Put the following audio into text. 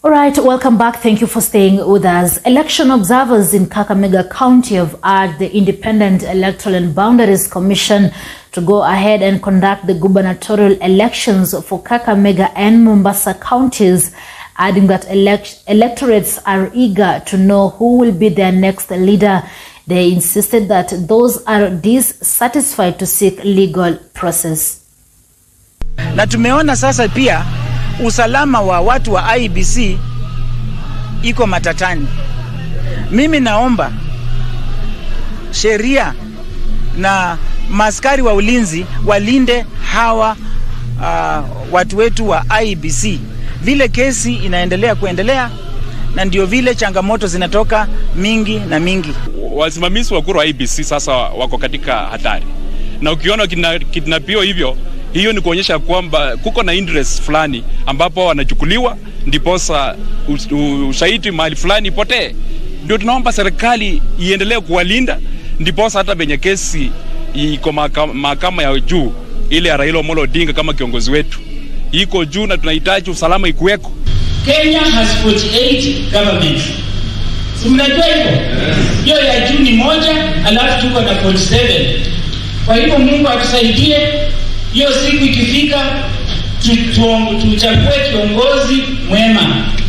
All right, welcome back. Thank you for staying with us. Election observers in Kakamega County have urged the Independent Electoral and Boundaries Commission to go ahead and conduct the gubernatorial elections for Kakamega and Mombasa counties, adding that electorates are eager to know who will be their next leader. They insisted that those are dissatisfied to seek legal process. Na tumeona sasa pia usalama wa watu wa IEBC iko matatani. Mimi naomba sheria na maskari wa ulinzi walinde hawa watu wetu wa IEBC. Vile kesi inaendelea kuendelea na ndio vile changamoto zinatoka mingi na mingi. Wasimamizi wa kura wa IEBC sasa wako katika hatari. Na ukiona kidnapio hivyo, hiyo ni kuonyesha kwamba kuko na interest fulani ambapo wanachukuliwa ndiposa ushahidi mahali fulani potee. Ndio tunaomba serikali iendelee kuwalinda ndiposa hata benye kesi iko mahakama ya juu ile ya Raila Amolo Odinga kama kiongozi wetu iko juu na tunahitaji usalama ikuweko. Kenya has 48 governments. Si mnajua hivyo? Hiyo ya juu ni moja, alafu tuko na 47. Kwa hivyo Mungu atusaidie, hiyo siku ikifika tuchague kiongozi mwema.